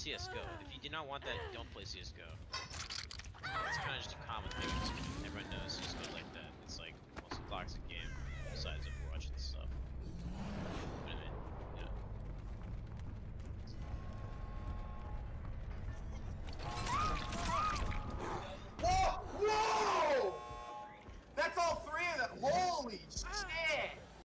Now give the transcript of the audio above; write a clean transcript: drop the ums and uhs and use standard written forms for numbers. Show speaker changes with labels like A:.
A: CS:GO. If you do not want that, don't play CS:GO. It's kind of just a common thing. Everyone knows.